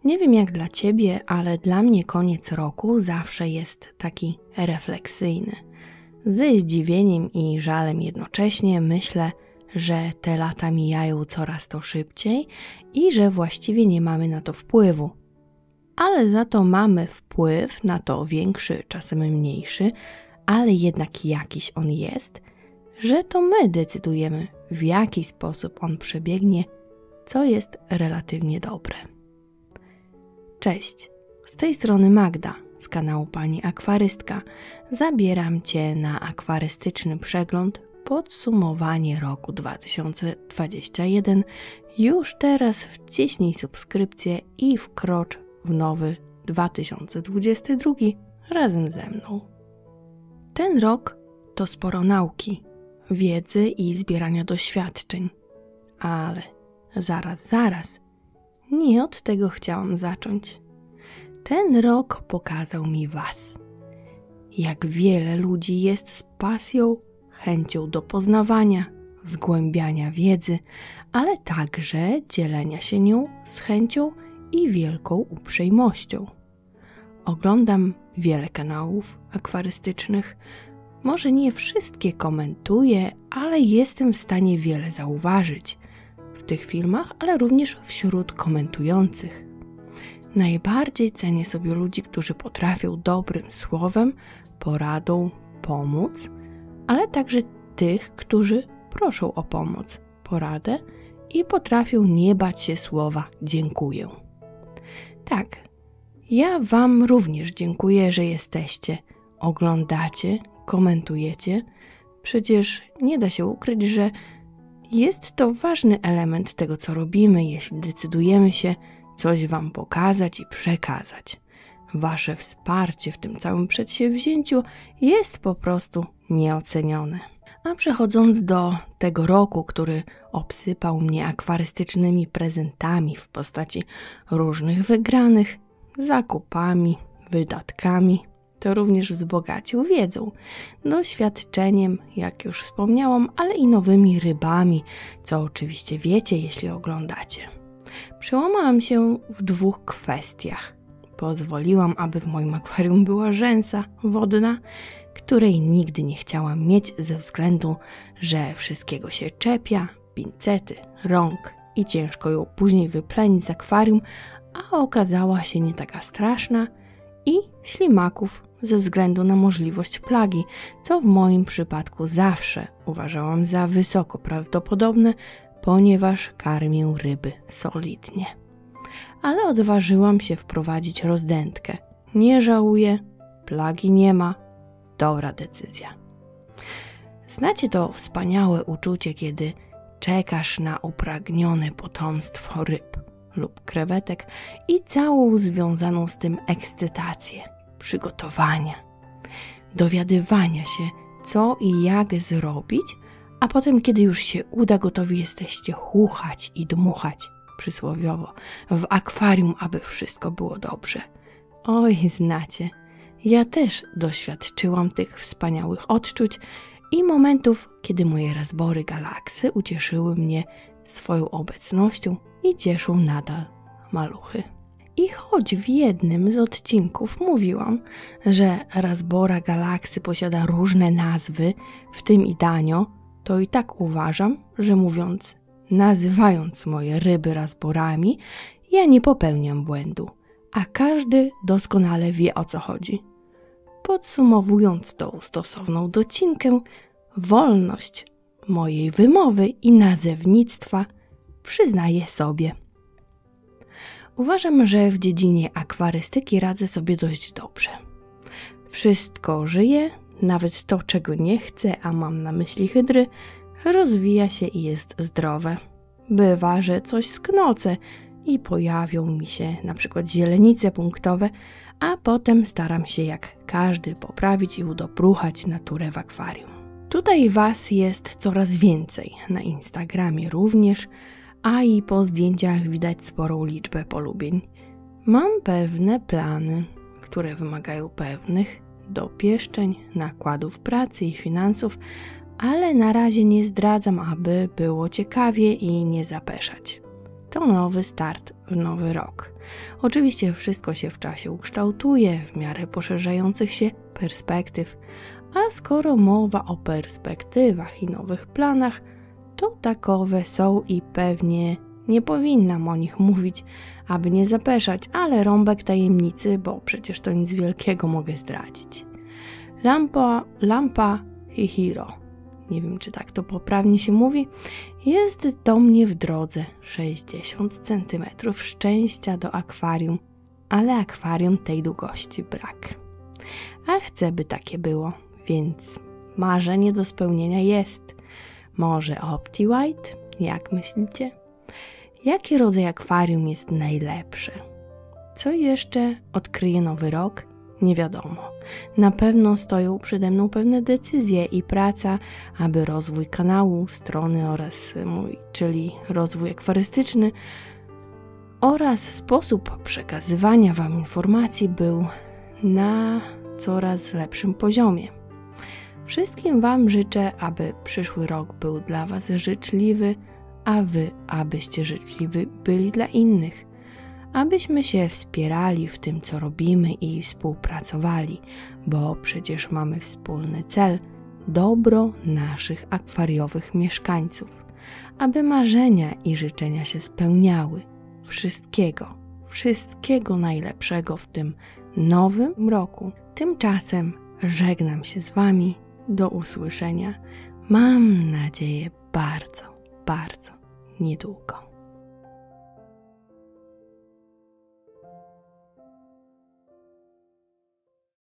Nie wiem jak dla Ciebie, ale dla mnie koniec roku zawsze jest taki refleksyjny. Ze zdziwieniem i żalem jednocześnie myślę, że te lata mijają coraz to szybciej i że właściwie nie mamy na to wpływu. Ale za to mamy wpływ na to większy, czasem mniejszy, ale jednak jakiś on jest, że to my decydujemy, w jaki sposób on przebiegnie, co jest relatywnie dobre. Cześć, z tej strony Magda, z kanału Pani Akwarystka. Zabieram Cię na akwarystyczny przegląd, podsumowanie roku 2021. Już teraz wciśnij subskrypcję i wkrocz w nowy 2022 razem ze mną. Ten rok to sporo nauki, wiedzy i zbierania doświadczeń, ale zaraz, nie od tego chciałam zacząć. Ten rok pokazał mi Was. Jak wiele ludzi jest z pasją, chęcią do poznawania, zgłębiania wiedzy, ale także dzielenia się nią z chęcią i wielką uprzejmością. Oglądam wiele kanałów akwarystycznych. Może nie wszystkie komentuję, ale jestem w stanie wiele zauważyć w tych filmach, ale również wśród komentujących. Najbardziej cenię sobie ludzi, którzy potrafią dobrym słowem, poradą pomóc, ale także tych, którzy proszą o pomoc, poradę i potrafią nie bać się słowa dziękuję. Tak, ja Wam również dziękuję, że jesteście, oglądacie, komentujecie. Przecież nie da się ukryć, że jest to ważny element tego, co robimy, jeśli decydujemy się coś Wam pokazać i przekazać. Wasze wsparcie w tym całym przedsięwzięciu jest po prostu nieocenione. A przechodząc do tego roku, który obsypał mnie akwarystycznymi prezentami w postaci różnych wygranych, zakupami, wydatkami, to również wzbogacił wiedzą, doświadczeniem, jak już wspomniałam, ale i nowymi rybami, co oczywiście wiecie, jeśli oglądacie. Przełamałam się w dwóch kwestiach. Pozwoliłam, aby w moim akwarium była rzęsa wodna, której nigdy nie chciałam mieć ze względu, że wszystkiego się czepia, pincety, rąk i ciężko ją później wyplenić z akwarium, a okazała się nie taka straszna, i ślimaków ze względu na możliwość plagi, co w moim przypadku zawsze uważałam za wysoko prawdopodobne, ponieważ karmię ryby solidnie. Ale odważyłam się wprowadzić rozdętkę. Nie żałuję, plagi nie ma, dobra decyzja. Znacie to wspaniałe uczucie, kiedy czekasz na upragnione potomstwo ryb lub krewetek i całą związaną z tym ekscytację, przygotowania, dowiadywania się, co i jak zrobić, a potem, kiedy już się uda, gotowi jesteście chuchać i dmuchać, przysłowiowo, w akwarium, aby wszystko było dobrze. Oj, znacie, ja też doświadczyłam tych wspaniałych odczuć i momentów, kiedy moje razbory galaksy ucieszyły mnie swoją obecnością i cieszą nadal maluchy. I choć w jednym z odcinków mówiłam, że razbora galaksy posiada różne nazwy, w tym i Danio, to i tak uważam, że nazywając moje ryby razborami, ja nie popełniam błędu, a każdy doskonale wie, o co chodzi. Podsumowując tą stosowną docinkę, wolność mojej wymowy i nazewnictwa przyznaję sobie. Uważam, że w dziedzinie akwarystyki radzę sobie dość dobrze. Wszystko żyje, nawet to, czego nie chcę, a mam na myśli hydry, rozwija się i jest zdrowe. Bywa, że coś sknocę i pojawią mi się na przykład źrenice punktowe, a potem staram się jak każdy poprawić i udobruchać naturę w akwarium. Tutaj Was jest coraz więcej, na Instagramie również, a i po zdjęciach widać sporą liczbę polubień. Mam pewne plany, które wymagają pewnych dopieszczeń, nakładów pracy i finansów, ale na razie nie zdradzam, aby było ciekawie i nie zapeszać. To nowy start w nowy rok. Oczywiście wszystko się w czasie ukształtuje w miarę poszerzających się perspektyw, a skoro mowa o perspektywach i nowych planach, to takowe są i pewnie nie powinnam o nich mówić, aby nie zapeszać, ale rąbek tajemnicy, bo przecież to nic wielkiego mogę zdradzić. Lampa Hihiro, nie wiem czy tak to poprawnie się mówi, jest do mnie w drodze 60 cm szczęścia do akwarium, ale akwarium tej długości brak. A chcę, by takie było, więc marzenie do spełnienia jest. Może OptiWhite? Jak myślicie? Jaki rodzaj akwarium jest najlepszy? Co jeszcze odkryje nowy rok? Nie wiadomo. Na pewno stoją przede mną pewne decyzje i praca, aby rozwój kanału, strony oraz mój, czyli rozwój akwarystyczny oraz sposób przekazywania Wam informacji był na coraz lepszym poziomie. Wszystkim Wam życzę, aby przyszły rok był dla Was życzliwy, a Wy, abyście życzliwi byli dla innych. Abyśmy się wspierali w tym, co robimy i współpracowali, bo przecież mamy wspólny cel – dobro naszych akwariowych mieszkańców. Aby marzenia i życzenia się spełniały. Wszystkiego najlepszego w tym nowym roku. Tymczasem żegnam się z Wami. Do usłyszenia. Mam nadzieję bardzo niedługo.